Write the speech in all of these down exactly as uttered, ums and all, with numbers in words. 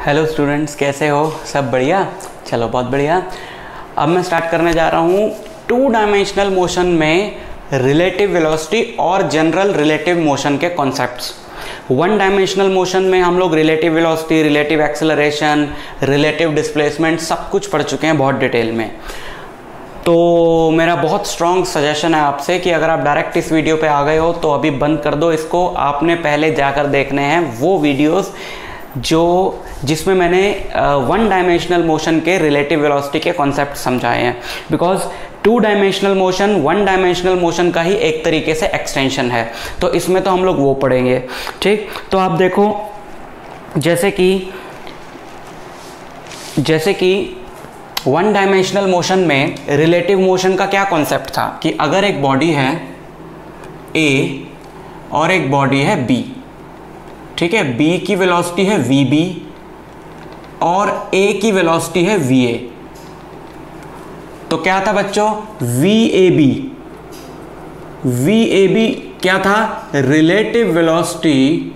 Hello students, कैसे हो? सब बढ़िया? चलो बहुत बढ़िया। अब मैं स्टार्ट करने जा रहा हूँ टू डायमेंशनल मोशन में रिलेटिव वेलोसिटी और जनरल रिलेटिव मोशन के कॉन्सेप्ट्स। वन डायमेंशनल मोशन में हम लोग relative velocity, relative acceleration, relative displacement सब कुछ पढ़ चुके हैं बहुत डिटेल में। तो मेरा बहुत स्ट्रॉन्ग सजेशन है आपसे कि अगर आप डायरेक्ट इस वीडियो पे आ गए हो तो अभी बंद कर दो इसको। आपने पहले जाकर देखने हैं वो वीडियोस जो जिसमें मैंने वन डायमेंशनल मोशन के रिलेटिव वेलोसिटी के कॉन्सेप्ट समझाए हैं। Because two dimensional motion one dimensional motion का ही एक तरीके से एक्सटेंशन है, तो इसमें तो हम लोग वो पढ़ेंगे। ठीक, तो आप देखो जैसे कि जैसे कि वन डायमेंशनल मोशन में रिलेटिव मोशन का क्या कॉन्सेप्ट था कि अगर एक बॉडी है ए और एक बॉडी है बी, ठीक है, बी की वेलोसिटी है वी बी और ए की वेलोसिटी है वी ए, तो क्या था बच्चों? V A B V A B क्या था? Relative velocity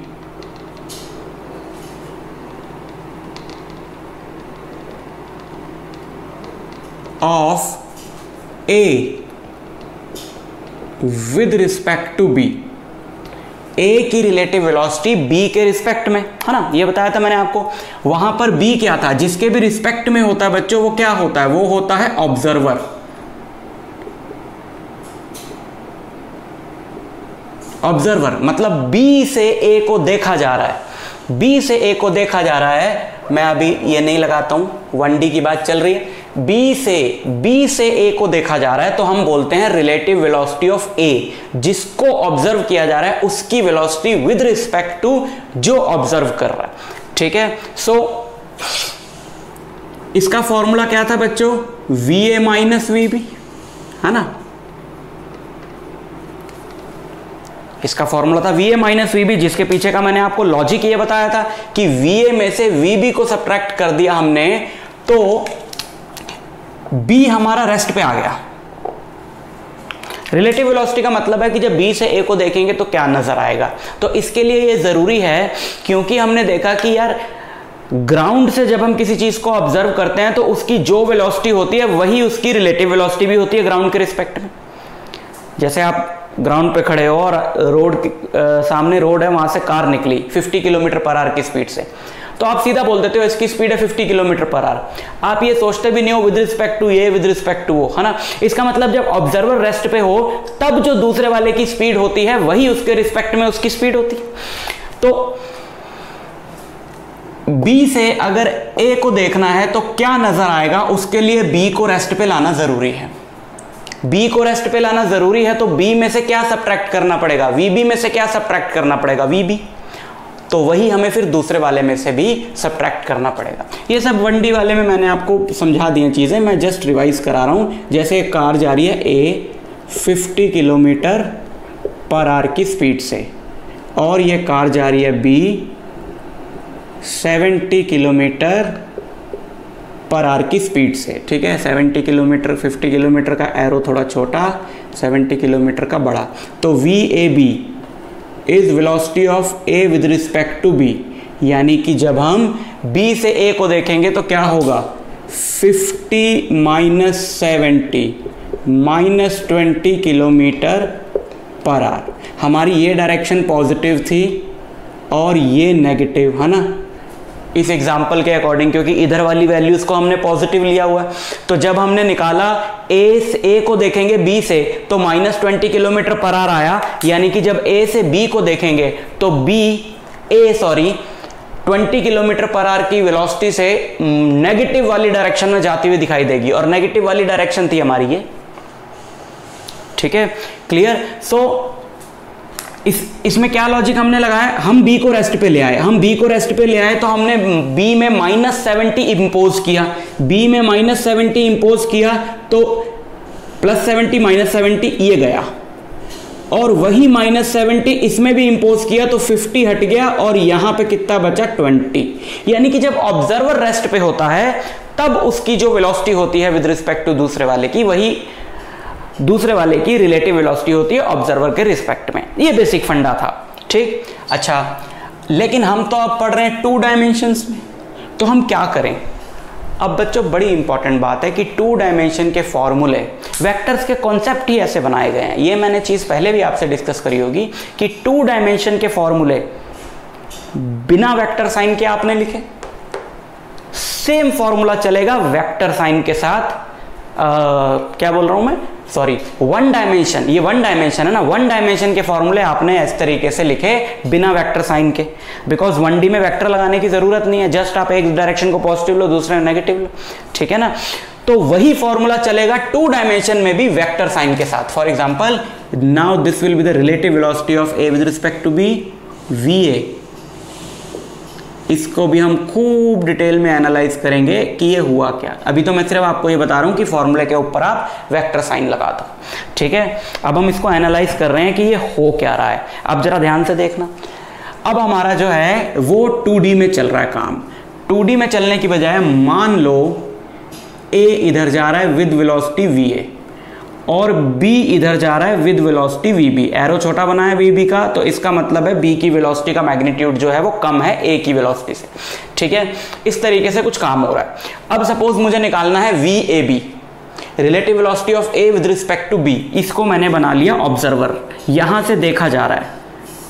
of A with respect to B. A की रिलेटिव वेलोसिटी बी के रिस्पेक्ट में, है ना, ये बताया था मैंने आपको। वहां पर बी क्या था? जिसके भी रिस्पेक्ट में होता है बच्चों, वो क्या होता है? वो होता है ऑब्जर्वर। ऑब्जर्वर मतलब बी से ए को देखा जा रहा है, बी से ए को देखा जा रहा है। मैं अभी ये नहीं लगाता हूं, वन डी की बात चल रही है। बी से बी से ए को देखा जा रहा है तो हम बोलते हैं रिलेटिव वेलोसिटी ऑफ ए। जिसको ऑब्जर्व किया जा रहा है उसकी वेलोसिटी विद रिस्पेक्ट टू जो ऑब्जर्व कर रहा है। ठीक है, सो so, इसका फॉर्मूला क्या था बच्चों? V A minus V B, है ना। इसका फॉर्मूला था V A minus V B, जिसके पीछे का मैंने आपको लॉजिक ये बताया था कि वी ए में से वी बी को सब्ट्रैक्ट कर दिया हमने तो बी हमारा रेस्ट पे आ गया। रिलेटिव वेलोसिटी का मतलब है कि जब बी से ए को देखेंगे तो क्या नजर आएगा। तो इसके लिए ये जरूरी है क्योंकि हमने देखा कि यार ग्राउंड से जब हम किसी चीज को ऑब्जर्व करते हैं तो उसकी जो वेलोसिटी होती है वही उसकी रिलेटिव वेलोसिटी भी होती है ग्राउंड के रिस्पेक्ट में। जैसे आप ग्राउंड पे खड़े हो और रोड आ, सामने रोड है, वहां से कार निकली पचास किलोमीटर पर आवर की स्पीड से, तो आप सीधा बोल देते हो इसकी स्पीड है पचास किलोमीटर पर आवर। आप ये सोचते भी नहीं हो विद रिस्पेक्ट टू ये, विद रिस्पेक्ट टू वो, है ना। इसका मतलब जब ऑब्जर्वर रेस्ट पे हो तब जो दूसरे वाले की स्पीड होती है वही उसके रिस्पेक्ट में उसकी स्पीड होती है। तो बी से अगर ए को देखना है तो क्या नजर आएगा, उसके लिए बी को रेस्ट पे लाना जरूरी है। बी को रेस्ट पे लाना जरूरी है तो बी में से क्या सब्ट्रैक्ट करना पड़ेगा? वी बी में से क्या सब्ट्रैक्ट करना पड़ेगा? V B. तो वही हमें फिर दूसरे वाले में से भी सब्ट्रैक्ट करना पड़ेगा। ये सब वन डी वाले में मैंने आपको समझा दी हैं चीज़ें, मैं जस्ट रिवाइज करा रहा हूँ। जैसे एक कार जा रही है ए पचास किलोमीटर पर आवर की स्पीड से और ये कार जा रही है बी सत्तर किलोमीटर पर आवर की स्पीड से। ठीक है, सत्तर किलोमीटर, पचास किलोमीटर का एरो थोड़ा छोटा, सत्तर किलोमीटर का बड़ा। तो V A B is velocity of A with respect to B, यानी कि जब हम B से A को देखेंगे तो क्या होगा? पचास minus seventy minus twenty kilometre per hour. हमारी ये डायरेक्शन पॉजिटिव थी और ये नेगेटिव, है ना, इस एग्जाम्पल के अकॉर्डिंग, क्योंकि इधर वाली वैल्यूज को हमने पॉजिटिव लिया हुआ है। तो जब हमने निकाला ए से ए को देखेंगे बी से तो minus twenty kilometre per hour आया, यानी कि जब ए से बी को देखेंगे तो B A sorry twenty kilometre per hour की वेलोसिटी से नेगेटिव वाली डायरेक्शन में जाती हुई दिखाई देगी, और नेगेटिव वाली डायरेक्शन थी हमारी ये। ठीक है, क्लियर। सो इस इसमें क्या लॉजिक हमने लगाया? हम बी को रेस्ट पे ले आए, हम बी को रेस्ट पे ले आए तो हमने बी में माइनस सेवेंटी इम्पोज किया, बी में माइनस सेवेंटी इम्पोज किया तो प्लस सेवेंटी माइनस सेवेंटी ये गया, और वही माइनस सेवेंटी इसमें भी इम्पोज किया तो फिफ्टी हट गया और यहां पे कितना बचा? ट्वेंटी। यानी कि जब ऑब्जर्वर रेस्ट पे होता है तब उसकी जो वेलोसिटी होती है विद रिस्पेक्ट टू दूसरे वाले की, वही दूसरे वाले की रिलेटिव वेलोसिटी होती है ऑब्जर्वर के रिस्पेक्ट में। ये बेसिक फंडा था, ठीक। अच्छा, लेकिन हम तो अब पढ़ रहे हैं टू डायमेंशंस में, तो हम क्या करें? अब बच्चों बड़ी इंपॉर्टेंट बात है कि टू डायमेंशन के फॉर्मूले, वेक्टर्स के कॉन्सेप्ट ही ऐसे बनाए गए हैं। ये मैंने चीज़ पहले भी आपसे डिस्कस करी होगी कि टू डायमेंशन के फॉर्मूले बिना वेक्टर साइन के आपने लिखे, सेम फॉर्मूला चलेगा वेक्टर साइन के साथ। आ, क्या बोल रहा हूं मैं, सॉरी, वन डायमेंशन, ये वन डायमेंशन है ना, वन डायमेंशन के फॉर्मूले आपने इस तरीके से लिखे बिना वेक्टर साइन के, बिकॉज वन डी में वेक्टर लगाने की जरूरत नहीं है, जस्ट आप एक डायरेक्शन को पॉजिटिव लो, दूसरे में नेगेटिव लो, ठीक है ना। तो वही फॉर्मूला चलेगा टू डायमेंशन में भी वेक्टर साइन के साथ। For example, now this will be the relative velocity of A with respect to B, V A. इसको भी हम खूब डिटेल में एनालाइज करेंगे कि ये हुआ क्या। अभी तो मैं सिर्फ आपको ये बता रहा हूं कि फॉर्मूले के ऊपर आप वेक्टर साइन लगा दो, ठीक है। अब हम इसको एनालाइज कर रहे हैं कि ये हो क्या रहा है। अब जरा ध्यान से देखना, अब हमारा जो है वो टू डी में चल रहा है काम। टू डी में चलने की बजाय मान लो ए इधर जा रहा है विद वेलोसिटी वी ए और B इधर जा रहा है with velocity V B. Arrow छोटा बना है वी बी का, तो इसका मतलब है B की वेलोसिटी का मैग्नीट्यूड जो है वो कम है A की वेलोसिटी से, ठीक है। इस तरीके से कुछ काम हो रहा है। अब सपोज मुझे निकालना है V A B, relative velocity of A with respect to B। इसको मैंने बना लिया ऑब्जर्वर, यहां से देखा जा रहा है,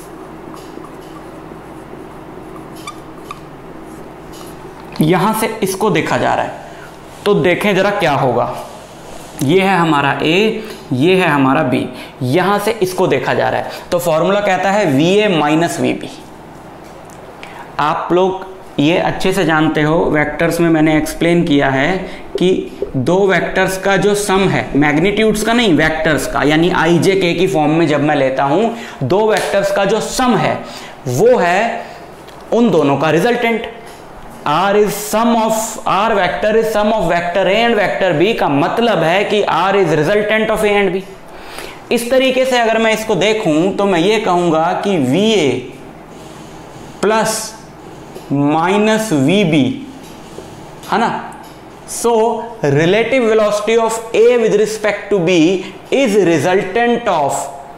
यहां से इसको देखा जा रहा है। तो देखें जरा क्या होगा। ये है हमारा A, ये है हमारा B, यहां से इसको देखा जा रहा है। तो फॉर्मूला कहता है V A minus V B. आप लोग ये अच्छे से जानते हो, वेक्टर्स में मैंने एक्सप्लेन किया है कि दो वेक्टर्स का जो सम है, मैग्नीट्यूड्स का नहीं, वेक्टर्स का, यानी आई जे के की फॉर्म में जब मैं लेता हूं, दो वेक्टर्स का जो सम है वो है उन दोनों का resultant. R is sum of R vector is sum of vector A and vector B, का मतलब है कि R is resultant of A and B। इस तरीके से अगर मैं इसको देखूं तो मैं ये कहूंगा कि V A plus minus V B, है ना। So relative velocity of A with respect to B is resultant of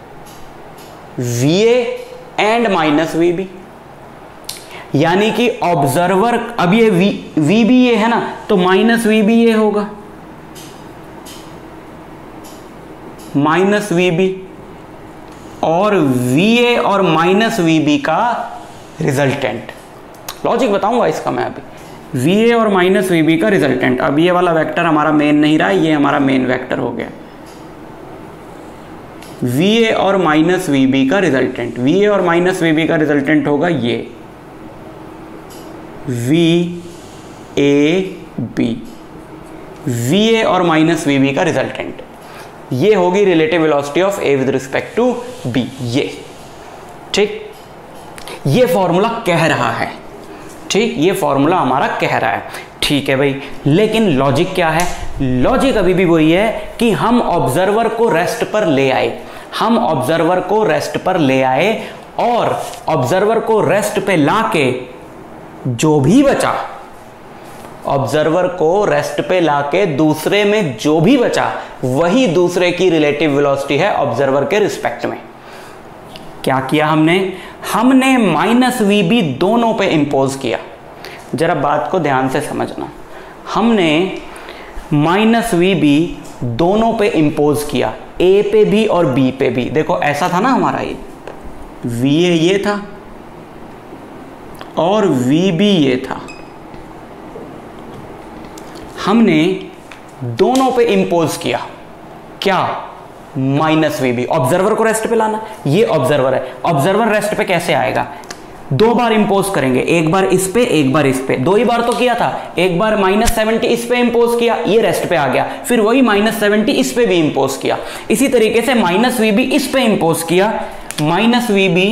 V A and minus V B. यानी कि ऑब्जर्वर, अब ये वी वी बी ये है ना, तो माइनस वी बी ये होगा, माइनस वी बी, और वी ए और माइनस वी बी का रिजल्टेंट। लॉजिक बताऊंगा इसका मैं अभी। वी ए और माइनस वी बी का रिजल्टेंट। अब ये वाला वेक्टर हमारा मेन नहीं रहा, ये हमारा मेन वेक्टर हो गया। वी ए और माइनस वी बी का रिजल्टेंट, वी ए और माइनस वी बी का रिजल्टेंट होगा ये V A B. V A और माइनस वी बी का रिजल्टेंट, ये होगी relative velocity of A with respect to B. ये ठीक, ये फॉर्मूला कह रहा है, ठीक, ये फॉर्मूला हमारा कह रहा है, ठीक है भाई। लेकिन लॉजिक क्या है? लॉजिक अभी भी वही है कि हम ऑब्जर्वर को रेस्ट पर ले आए, हम ऑब्जर्वर को रेस्ट पर ले आए और ऑब्जर्वर को रेस्ट पे लाके जो भी बचा, ऑब्जर्वर को रेस्ट पे लाके दूसरे में जो भी बचा वही दूसरे की रिलेटिव वेलोसिटी है ऑब्जर्वर के रिस्पेक्ट में। क्या किया हमने? हमने माइनस वी बी दोनों पे इंपोज किया। जरा बात को ध्यान से समझना, हमने माइनस वी बी दोनों पे इंपोज किया, ए पे भी और बी पे भी। देखो ऐसा था ना हमारा, ये वी ए ये था और वी बी ये था, हमने दोनों पे इंपोज किया क्या? Minus V B. ऑब्जर्वर को रेस्ट पे लाना, ये ऑब्जर्वर है, ऑब्जर्वर रेस्ट पे कैसे आएगा? दो बार इंपोज करेंगे, एक बार इस पे एक बार इस पे, दो ही बार तो किया था। एक बार माइनस सेवेंटी इस पे इंपोज किया, ये रेस्ट पे आ गया, फिर वही माइनस सेवेंटी इस पे भी इंपोज किया। इसी तरीके से माइनस वी बी इस पे इंपोज किया, minus V B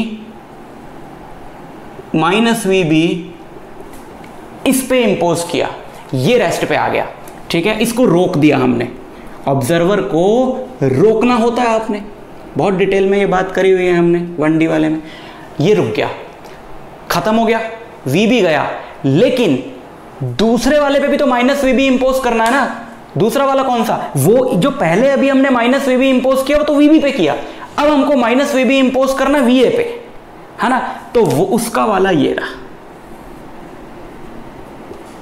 minus V B इस पे इंपोज किया, ये रेस्ट पे आ गया, ठीक है। इसको रोक दिया हमने, ऑब्जर्वर को रोकना होता है, आपने बहुत डिटेल में ये बात करी हुई है हमने वन डी वाले में। ये रुक गया, खत्म हो गया, वी भी गया, लेकिन दूसरे वाले पे भी तो माइनस वी बी इंपोज करना है ना। दूसरा वाला कौन सा? वो जो पहले अभी हमने माइनस वी बी इंपोज किया वो तो वी बी पे किया, अब हमको माइनस वी बी इंपोज करना वी ए पे, है ना। तो वो उसका वाला ये रहा,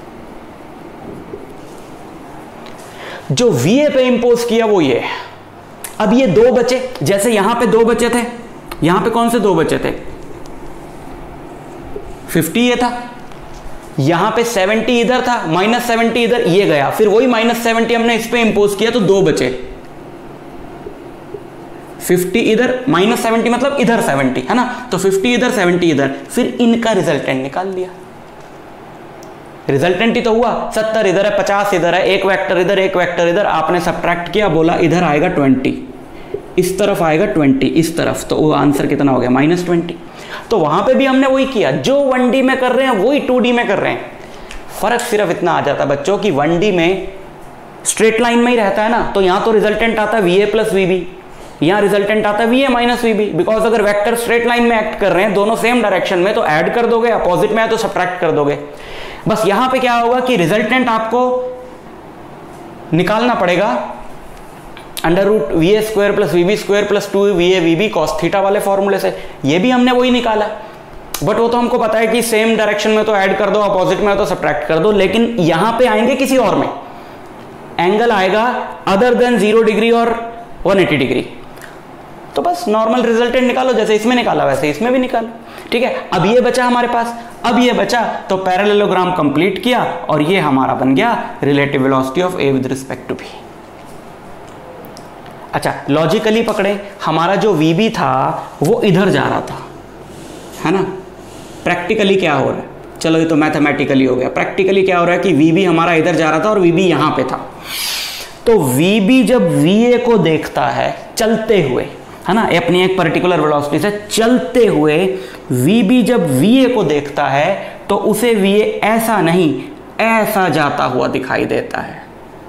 जो वी ए पे इंपोज किया वो ये है। अब ये दो बचे, जैसे यहां पे दो बचे थे, यहां पे कौन से दो बचे थे, फिफ्टी ये था, यहां पे सेवेंटी इधर था, माइनस सेवेंटी इधर, ये गया, फिर वही माइनस सेवेंटी हमने इस पे इंपोज किया तो दो बचे, फिफ्टी इधर, माइनस सेवेंटी मतलब इधर सेवेंटी है ना, तो फिफ्टी इधर सेवेंटी इधर, फिर इनका रिजल्टेंट निकाल लिया। रिजल्टेंट ही तो हुआ, सत्तर इधर है, पचास इधर है, एक वेक्टर इधर एक वेक्टर इधर, आपने सब्ट्रैक्ट किया, बोला इधर आएगा ट्वेंटी, इस तरफ आएगा ट्वेंटी, इस तरफ, तो वो आंसर कितना हो गया, माइनस ट्वेंटी। तो वहां पे भी हमने वही किया, जो वन डी में कर रहे हैं वही टू डी में कर रहे हैं। फर्क सिर्फ इतना आ जाता है बच्चों की वन डी में स्ट्रेट लाइन में ही रहता है ना, तो यहां तो रिजल्टेंट आता है V A plus V B, यहां रिजल्टेंट आता है V A minus V B, because अगर वेक्टर स्ट्रेट लाइन में एक्ट कर रहे हैं दोनों सेम डायरेक्शन में तो ऐड कर दोगे, अपोजिट में है तो सब्ट्रैक्ट कर दोगे। बस यहां पे क्या होगा कि रिजल्टेंट आपको निकालना पड़ेगा under root V A square plus V B square plus two V A V B cos theta वाले फॉर्मूले से। ये भी हमने वही निकाला, बट वो तो हमको पता है कि सेम डायरेक्शन में तो ऐड कर दो, अपोजिट में तो सब्ट्रैक्ट कर दो, लेकिन यहां पे आएंगे किसी और में, एंगल आएगा अदर देन जीरो डिग्री और वन एटी डिग्री, तो बस नॉर्मल रिजल्टेंट निकालो, जैसे इसमें निकाला वैसे इसमें भी निकालो। ठीक है, अब ये बचा हमारे पास, अब ये बचा तो पैरेललोग्राम कंप्लीट किया और ये हमारा बन गया relative velocity of A with respect to B. अच्छा, लॉजिकली पकड़े, हमारा जो वी बी था वो इधर जा रहा था, है ना। प्रैक्टिकली क्या हो रहा है, चलो ये तो मैथमेटिकली हो गया, प्रैक्टिकली क्या हो रहा है कि वी बी हमारा इधर जा रहा था और वी बी यहां पे था। तो वी बी जब वी ए को देखता है चलते हुए, है ना, अपनी एक पर्टिकुलर वेलोसिटी से चलते हुए, वी बी जब वी ए को देखता है तो उसे वी ए ऐसा नहीं ऐसा जाता हुआ दिखाई देता है,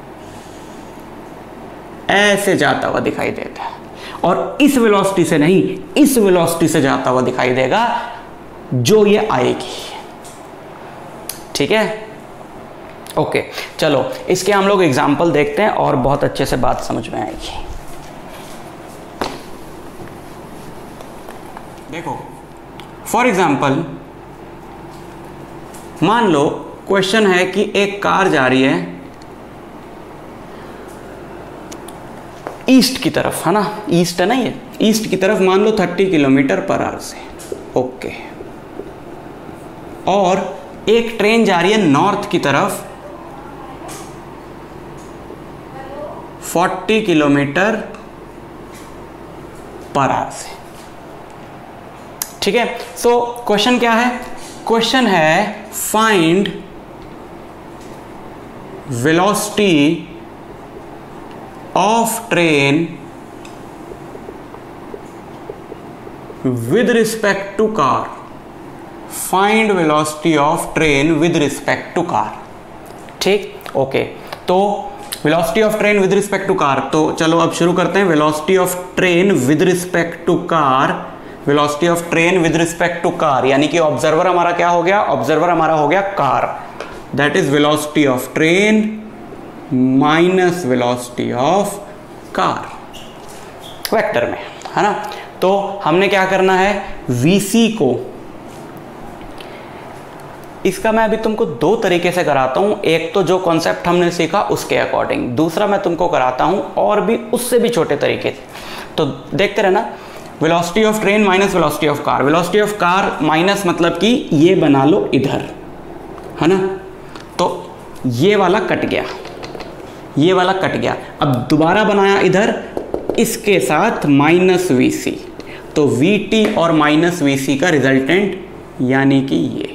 ऐसे जाता हुआ दिखाई देता है, और इस वेलोसिटी से नहीं इस वेलोसिटी से जाता हुआ दिखाई देगा जो ये आएगी। ठीक है, ओके, चलो इसके हम लोग एग्जाम्पल देखते हैं और बहुत अच्छे से बात समझ में आएगी। देखो, फॉर एग्जाम्पल मान लो क्वेश्चन है कि एक कार जा रही है ईस्ट की तरफ, है ना, ईस्ट है ना, ये ईस्ट की तरफ मान लो थर्टी किलोमीटर पर आवर से, ओके, और एक ट्रेन जा रही है नॉर्थ की तरफ फोर्टी किलोमीटर पर आवर से। ठीक है, सो क्वेश्चन क्या है, क्वेश्चन है find velocity of train with respect to car, find velocity of train with respect to car. ठीक, ओके, तो velocity of train with respect to car, तो चलो अब शुरू करते हैं। Velocity of train with respect to car, velocity of train with respect to car, यानी कि ऑब्जर्वर हमारा क्या हो गया, ऑब्जर्वर हमारा हो गया car, that is velocity of train minus velocity of car vector में, है ना। तो हमने क्या करना है, वीसी को, इसका मैं अभी तुमको दो तरीके से कराता हूं, एक तो जो कॉन्सेप्ट हमने सीखा उसके अकॉर्डिंग, दूसरा मैं तुमको कराता हूं और भी उससे भी छोटे तरीके से, तो देखते रहना। Velocity of train minus velocity of car, velocity of car minus मतलब कि ये बना लो इधर, है ना, तो ये वाला कट गया, ये वाला कट गया, अब दोबारा बनाया इधर इसके साथ माइनस वी सी, तो वी टी और माइनस वी सी का रिजल्टेंट यानी कि ये,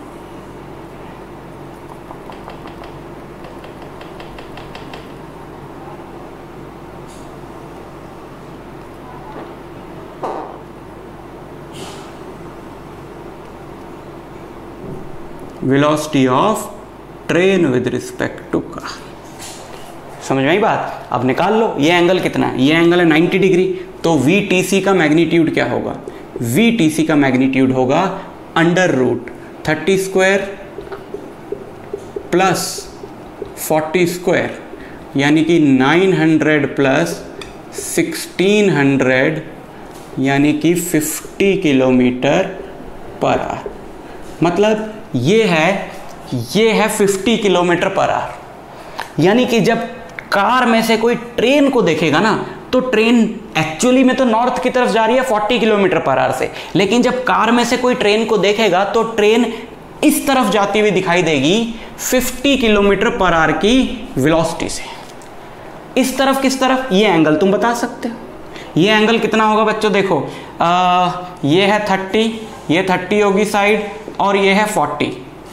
velocity of train with respect to car. समझ में आई बात, अब निकाल लो ये एंगल कितना है, ये एंगल है नाइन्टी डिग्री, तो वी टी सी का मैग्नीट्यूड क्या होगा, वी टी सी का मैग्नीट्यूड होगा under root thirty square plus forty square, यानी कि nine hundred plus sixteen hundred, यानी कि फिफ्टी किलोमीटर पर आवर, मतलब ये है ये है फिफ्टी किलोमीटर पर आवर, यानी कि जब कार में से कोई ट्रेन को देखेगा ना, तो ट्रेन एक्चुअली में तो नॉर्थ की तरफ जा रही है चालीस किलोमीटर पर आवर से, लेकिन जब कार में से कोई ट्रेन को देखेगा तो ट्रेन इस तरफ जाती हुई दिखाई देगी पचास किलोमीटर पर आवर की वेलोसिटी से। इस तरफ किस तरफ, ये एंगल तुम बता सकते हो। ये एंगल कितना होगा बच्चों, देखो आ, ये है तीस, ये तीस होगी साइड, और ये है चालीस,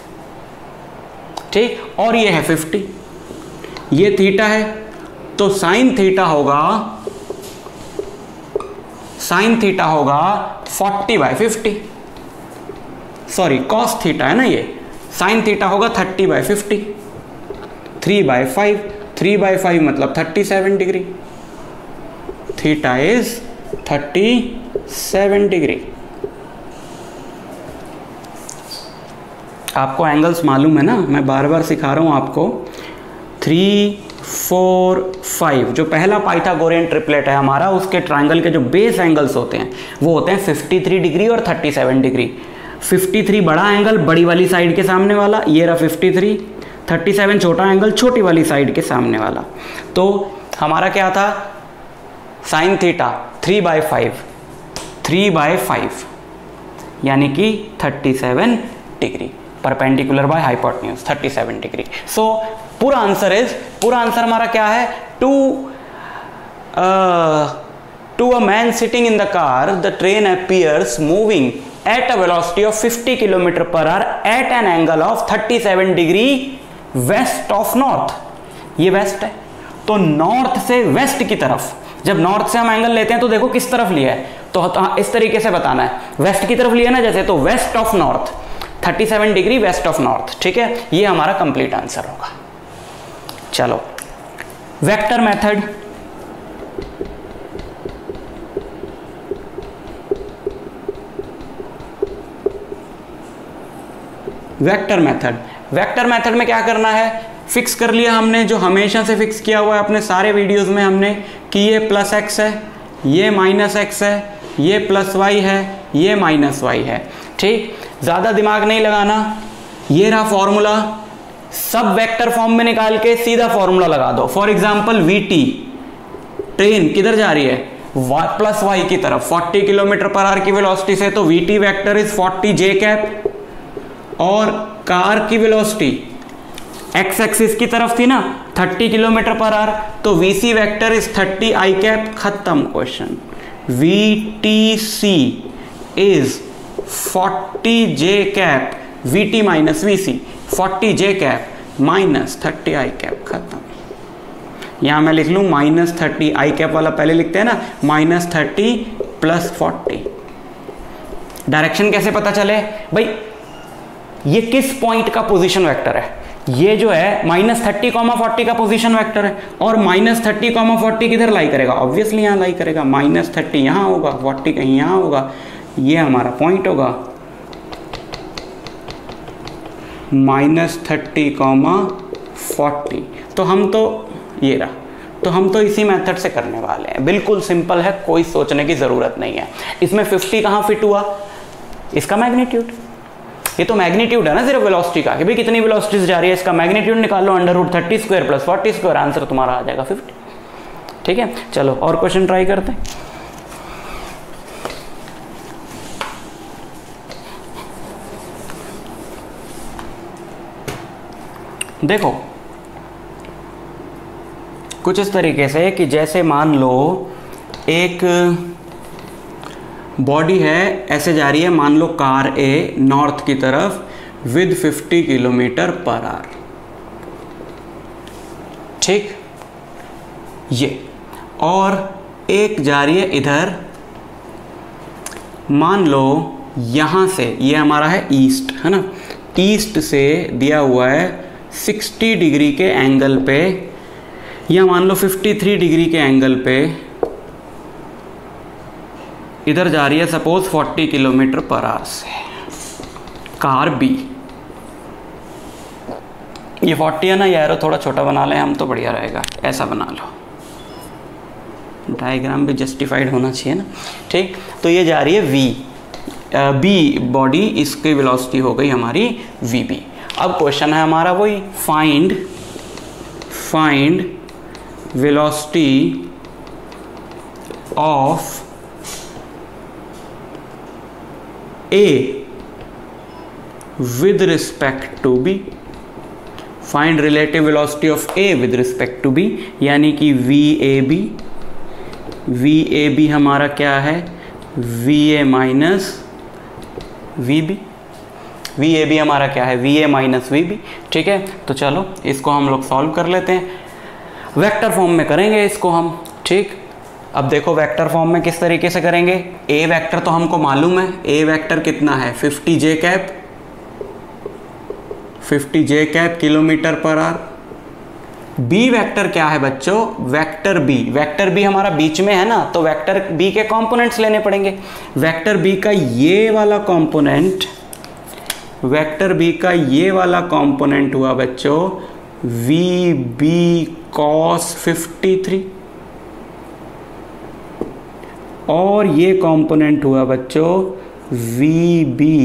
ठीक, और ये है पचास, ये थीटा है, तो साइन थीटा होगा, साइन थीटा होगा चालीस बाय पचास, सॉरी कॉस थीटा है ना ये, साइन थीटा होगा तीस बाय पचास, तीन बाय फाइव, तीन बाय फाइव मतलब सैंतीस डिग्री, थीटा इज सैंतीस डिग्री। आपको एंगल्स मालूम है ना, मैं बार बार सिखा रहा हूं आपको। थ्री फोर फाइव जो पहला पाइथागोरियन ट्रिपलेट है हमारा, उसके ट्रायंगल के जो बेस एंगल्स होते हैं वो होते हैं तिरेपन डिग्री और सैंतीस डिग्री। तिरेपन बड़ा एंगल बड़ी वाली साइड के सामने वाला, ये रहा तिरेपन, सैंतीस छोटा एंगल छोटी वाली साइड के सामने वाला। तो हमारा क्या था, sine theta three by five, three by five यानी कि सैंतीस डिग्री, परपेंडिकुलर बाय हाइपोटेन्यूज सैंतीस डिग्री। सो पूरा आंसर इज, पूरा आंसर हमारा क्या है, to to a man sitting in the car the train appears moving at a velocity of fifty kilometre per hour at an angle of सैंतीस degree west of north. ये west है, तो north से waste की तरफ, जब north से हम एंगल लेते हैं तो देखो किस तरफ लिया है, तो इस तरीके से बताना है, वेस्ट की तरफ लिया ना जैसे, तो वेस्ट ऑफ नॉर्थ, सैंतीस डिग्री वेस्ट ऑफ नॉर्थ, ठीक है। ये हमारा कंप्लीट आंसर होगा। चलो vector method, vector method, vector method में क्या करना है, फिक्स कर लिया हमने, जो हमेशा से फिक्स किया हुआ है अपने सारे वीडियोस में हमने, कि ये प्लस एक्स है, ये माइनस एक्स है, ये प्लस वाई है, ये माइनस वाई है, ठीक। ज़्यादा दिमाग नहीं लगाना, ये रहा फॉर्मूला, सब वेक्टर फॉर्म में निकाल के सीधा फॉर्मूला लगा दो। For example V T, train किधर जा रही है, प्लस वाई की तरफ, चालीस किलोमीटर पर आवर की वेलोसिटी से, तो वी टी वेक्टर इज चालीस जे कैप, और कार की वेलोसिटी एक्स एक्सिस की तरफ थी ना तीस किलोमीटर पर आवर, तो वी सी वेक्टर इज तीस आई कैप। खत्म question. V T C is चालीस J cap, V T minus V C, चालीस जे कैप माइनस तीस आई कैप। खत्म। यहां मैं लिख लूं माइनस थर्टी, आई कैप वाला पहले लिखते हैं ना, minus thirty plus forty. Direction कैसे पता चले भाई, ये किस पॉइंट का पोजीशन वेक्टर है, ये जो है माइनस थर्टी कॉमा फोर्टी का पोजीशन वेक्टर है, और माइनस थर्टी कॉमा फोर्टी किधर लाई करेगा, ऑब्वियसली यहां लाई करेगा, माइनस थर्टी यहां होगा, फोर्टी कहीं यहां होगा, ये हमारा पॉइंट होगा माइनस थर्टी कॉमा फोर्टी। तो हम तो ये रहा, तो हम तो इसी मेथड से करने वाले हैं, बिल्कुल सिंपल है, कोई सोचने की जरूरत नहीं है। इसमें फिफ्टी कहां फिट हुआ, इसका मैग्नीट्यूड, ये तो मैग्नीट्यूड है ना सिर्फ वेलोसिटी का, कि भाई कितनी वेलोसिटी जा रही है, इसका मैग्नीट्यूड निकाल लो, under root thirty square plus forty square, answer तुम्हारा आ जाएगा फिफ्टी। ठीक है, चलो और क्वेश्चन ट्राई करते हैं। देखो कुछ इस तरीके से कि जैसे मान लो एक बॉडी है, ऐसे जा रही है, मान लो कार ए नॉर्थ की तरफ with fifty kilometre per hour, ठीक, ये, और एक जा रही है इधर, मान लो यहां से, ये हमारा है ईस्ट, है ना, ईस्ट से दिया हुआ है साठ डिग्री के एंगल पे, या मान लो तिरेपन डिग्री के एंगल पे इधर जा रही है सपोज चालीस किलोमीटर पर आवर से कार बी। ये चालीस है ना, ये एरो थोड़ा छोटा बना लें हम तो बढ़िया रहेगा, ऐसा बना लो, डायग्राम भी जस्टिफाइड होना चाहिए ना, ठीक। तो ये जा रही है वी बी बॉडी, इसकी वेलोसिटी हो गई हमारी वी बी। अब क्वेश्चन है हमारा वही, find find velocity of A with respect to B, find relative velocity of A with respect to B, यानी कि V A B, V A B हमारा क्या है, V A minus V B, V A B हमारा क्या है, V A minus V B। ठीक है, तो चलो इसको हम लोग सॉल्व कर लेते हैं, वेक्टर फॉर्म में करेंगे इसको हम। ठीक, अब देखो वेक्टर फॉर्म में किस तरीके से करेंगे। ए वेक्टर तो हमको मालूम है, ए वेक्टर कितना है, fifty J cap, fifty J cap kilometre per hour. B vector क्या है बच्चों, वेक्टर बी, वेक्टर बी हमारा बीच में है ना, तो वेक्टर बी के कंपोनेंट्स लेने पड़ेंगे। वेक्टर बी का ये वाला कंपोनेंट, वेक्टर बी का ये वाला कंपोनेंट हुआ बच्चों V B cos fifty three, और ये कंपोनेंट हुआ बच्चों V B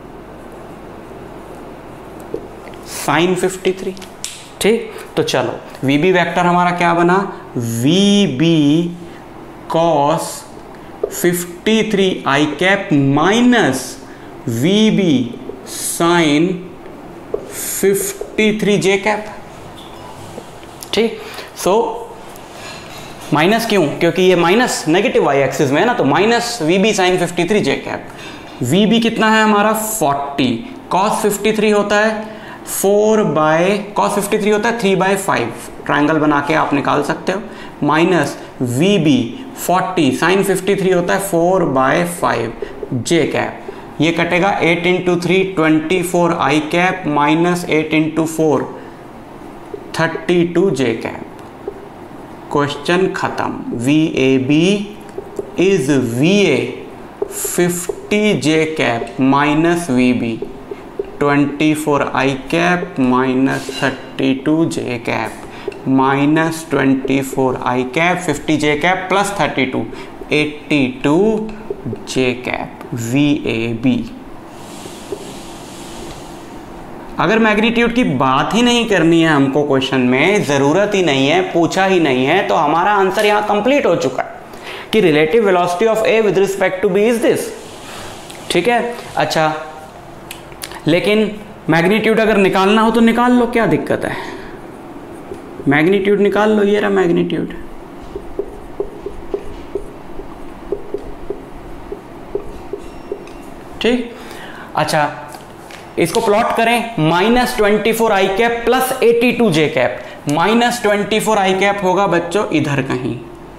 sine fifty three. ठीक, तो चलो वी बी वेक्टर हमारा क्या बना, V B cos fifty three I cap minus V B sine fifty three J cap. ठीक, सो माइनस क्यों, क्योंकि ये माइनस नेगेटिव वाई एक्सिस में है ना, तो minus V B sine fifty three J cap. V B कितना है हमारा फोर्टी, कॉस फिफ्टी थ्री होता है four by, cos fifty three होता है थ्री बाय फाइव, ट्राइंगल बना के आप निकाल सकते हो, minus V B forty sine fifty three होता है four by five J cap. ये कटेगा eight into three twenty four I cap minus eight into four thirty two J cap. Question खत्म। V A B is V A fifty J cap minus V B twenty four I cap minus thirty two J cap minus twenty four I cap fifty J cap plus thirty two eighty two J cap V A B. अगर magnitude की बात ही नहीं करनी है हमको question में, ज़रूरत ही नहीं है, पूछा ही नहीं है, तो हमारा आंसर यहाँ कंप्लीट हो चुका है कि relative velocity of A with respect to B is this. ठीक है, अच्छा लेकिन मैग्नीट्यूड अगर निकालना हो तो निकाल लो, क्या दिक्कत है, मैग्नीट्यूड निकाल लो, ये रहा मैग्नीट्यूड। ठीक, अच्छा इसको प्लॉट करें, minus twenty four I cap plus eighty two J cap, minus twenty four I cap होगा बच्चों इधर कहीं,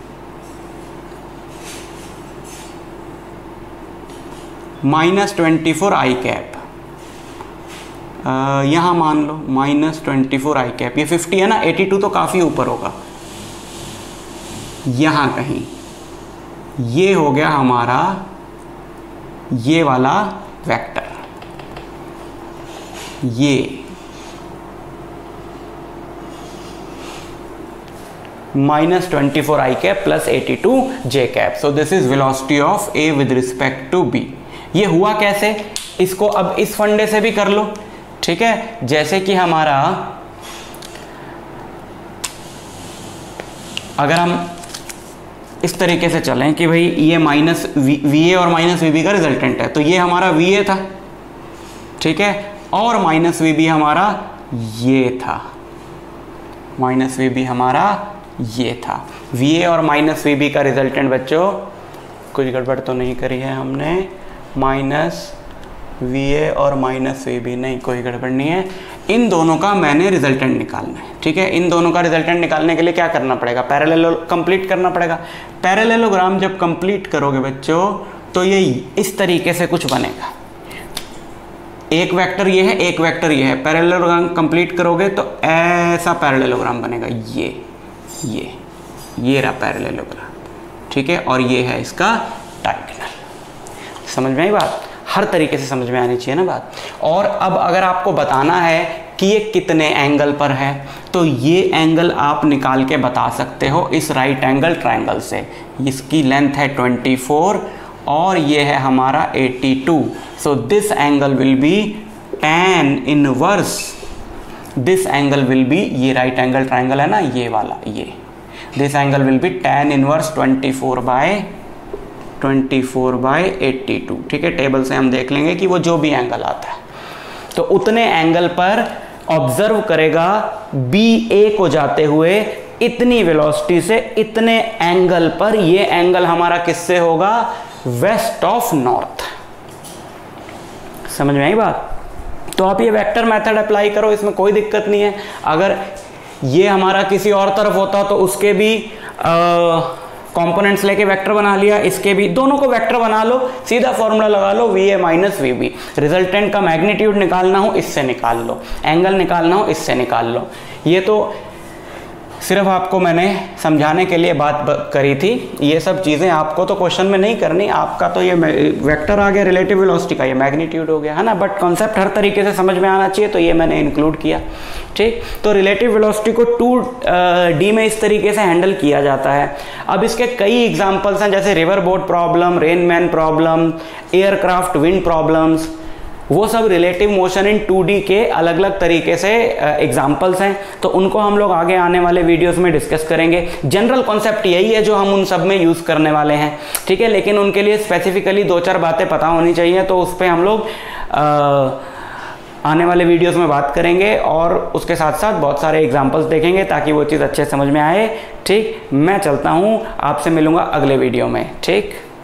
minus twenty four I cap यहां मान लो minus twenty four I cap, ये फिफ्टी है ना, एटी टू तो काफी ऊपर होगा, यहां कहीं ये हो गया हमारा ये वाला वेक्टर, ये minus twenty four I cap plus eighty two J cap. So this is velocity of A with respect to B. ये हुआ कैसे, इसको अब इस फंडे से भी कर लो। ठीक है, जैसे कि हमारा अगर हम इस तरीके से चलें कि भाई ये माइनस वी ए और माइनस वी बी का रिजल्टेंट है, तो ये हमारा वी ए था, ठीक है, और माइनस वी बी हमारा ये था, माइनस वी बी हमारा ये था। वी ए और माइनस वी बी का रिजल्टेंट बच्चों, कुछ गड़बड़ तो नहीं करी है हमने, माइनस वी ए और माइनस वी बी, नहीं कोई गड़बड़ नहीं है, इन दोनों का मैंने रिजल्टेंट निकालना है। ठीक है, इन दोनों का रिजल्टेंट निकालने के लिए क्या करना पड़ेगा, पैरेलल कंप्लीट करना पड़ेगा। पैरेललोग्राम जब कंप्लीट करोगे बच्चों तो ये इस तरीके से कुछ बनेगा, एक वेक्टर ये है, एक वेक्टर ये है, पैरेललोग्राम कंप्लीट करोगे तो ऐसा पैरेललोग्राम बनेगा, ये ये ये रहा पैरेललोग्राम। ठीक है, और ये है इसका डायगोनल। समझ में आई बात, हर तरीके से समझ में आनी चाहिए ना बात। और अब अगर आपको बताना है कि ये कितने एंगल पर है, तो ये एंगल आप निकाल के बता सकते हो इस राइट एंगल ट्रायंगल से। इसकी लेंथ है ट्वेंटी फोर और ये है हमारा eighty two. So this angle will be tan inverse, this angle will be, ये राइट एंगल ट्रायंगल है ना ये वाला, ये this angle will be tan inverse twenty four by twenty four by eighty two. ठीक है, टेबल से हम देख लेंगे कि वो जो भी एंगल आता है तो उतने एंगल पर ऑब्जर्व करेगा बी ए को जाते हुए इतनी वेलोसिटी से इतने एंगल पर। ये एंगल हमारा किससे होगा? West of north. समझ में आई बात? तो आप ये वेक्टर मेथड अप्लाई करो, इसमें कोई दिक्कत नहीं है। अगर ये हमारा किसी और तरफ होता तो उसके भी कंपोनेंट्स लेके वेक्टर बना लिया, इसके भी, दोनों को वेक्टर बना लो, सीधा फॉर्मूला लगा लो, V A minus V B. Resultant का मैग्नीट्यूड निकालना हो इससे निकाल लो, एंगल निकालना हो इससे निकाल लो। ये तो सिर्फ आपको मैंने समझाने के लिए बात करी थी। ये सब चीज़ें आपको तो क्वेश्चन में नहीं करनी, आपका तो ये वेक्टर आ गया रिलेटिव वेलोसिटी का, ये मैग्नीट्यूड हो गया है ना, बट कॉन्सेप्ट हर तरीके से समझ में आना चाहिए, तो ये मैंने इंक्लूड किया। ठीक, तो रिलेटिव वेलोसिटी को टू डी में इस तरीके से हैंडल किया जाता है। अब इसके कई एग्जांपल्स हैं, जैसे river boat problem, rainman problem, aircraft wind problems, वो सब relative motion in two D के अलग अलग तरीके से एग्जाम्पल्स हैं, तो उनको हम लोग आगे आने वाले वीडियोस में डिस्कस करेंगे। जनरल कॉन्सेप्ट यही है जो हम उन सब में यूज़ करने वाले हैं। ठीक है, लेकिन उनके लिए स्पेसिफिकली दो चार बातें पता होनी चाहिए, तो उस पर हम लोग आने वाले वीडियोस में बात करेंगे और उसके साथ साथ बहुत सारे एग्जाम्पल्स देखेंगे ताकि वो चीज़ अच्छे समझ में आए। ठीक, मैं चलता हूँ, आपसे मिलूँगा अगले वीडियो में। ठीक।